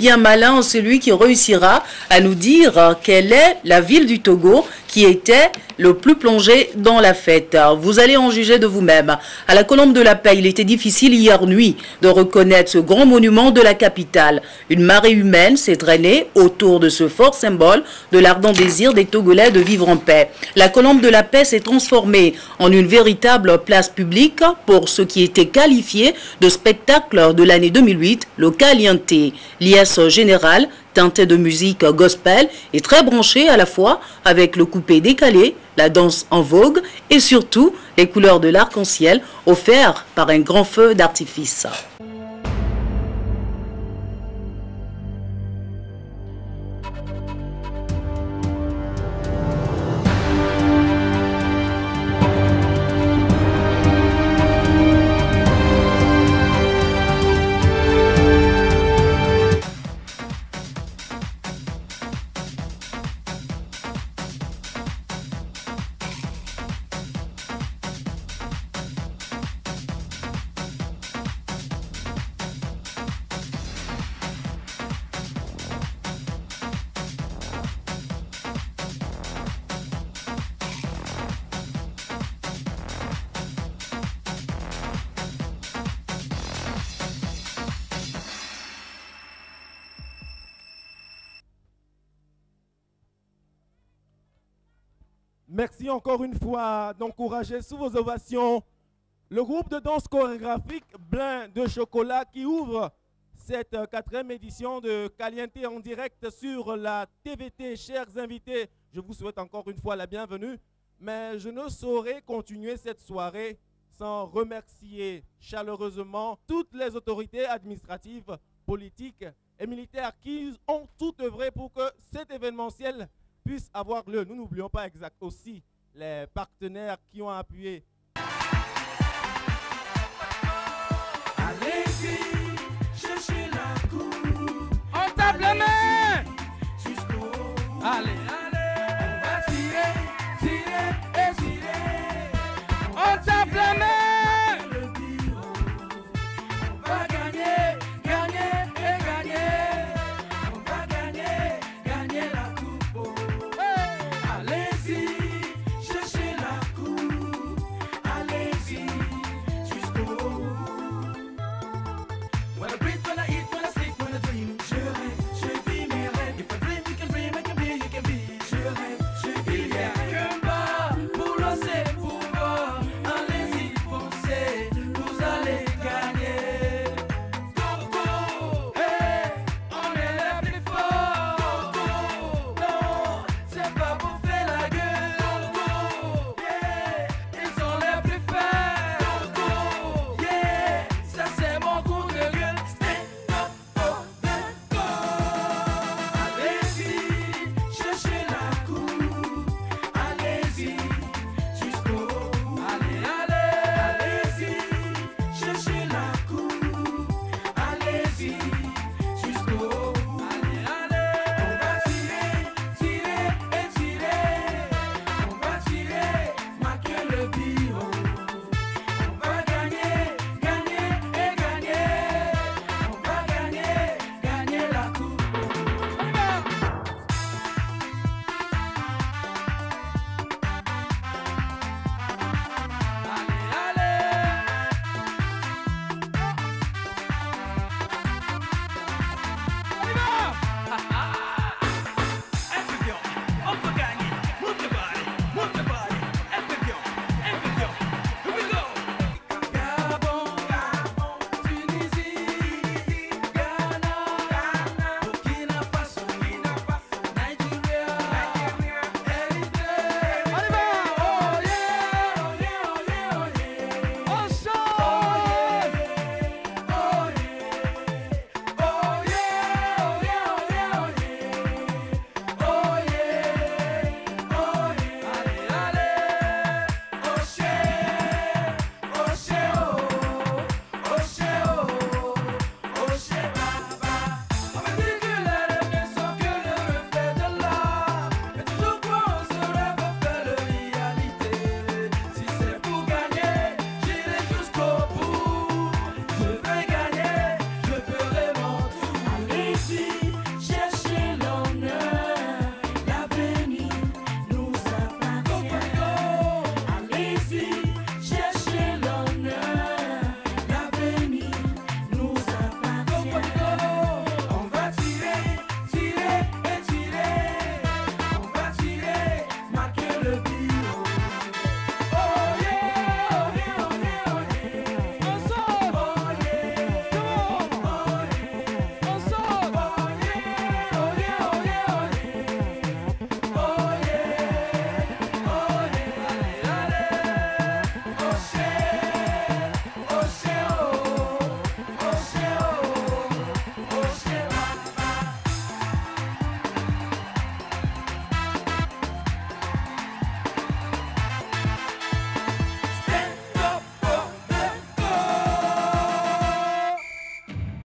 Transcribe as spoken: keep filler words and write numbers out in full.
bien malin celui qui réussira à nous dire quelle est la ville du Togo qui était le plus plongé dans la fête. Vous allez en juger de vous-même. À la Colombe de la Paix, il était difficile hier nuit de reconnaître ce grand monument de la capitale. Une marée humaine s'est drainée autour de ce fort symbole de l'ardent désir des Togolais de vivre en paix. La Colombe de la Paix s'est transformée en une véritable place publique pour ce qui était qualifié de spectacle de l'année deux mille huit, le Caliente. L'I S général, teinté de musique gospel et très branché à la fois avec le coupé décalé, la danse en vogue et surtout les couleurs de l'arc-en-ciel offertes par un grand feu d'artifice. Merci encore une fois d'encourager sous vos ovations le groupe de danse chorégraphique Blin de Chocolat qui ouvre cette quatrième édition de Caliente en direct sur la T V T. Chers invités, je vous souhaite encore une fois la bienvenue, mais je ne saurais continuer cette soirée sans remercier chaleureusement toutes les autorités administratives, politiques et militaires qui ont tout œuvré pour que cet événementiel puisse avoir lieu. Nous n'oublions pas exact aussi les partenaires qui ont appuyé. Allez-y, cherchez la cour. On tape les mains. Jusqu'au... Allez.